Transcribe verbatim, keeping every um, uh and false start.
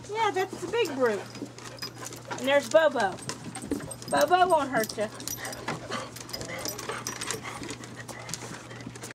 Yeah, that's the big brute. And there's Bobo. Bobo won't hurt you.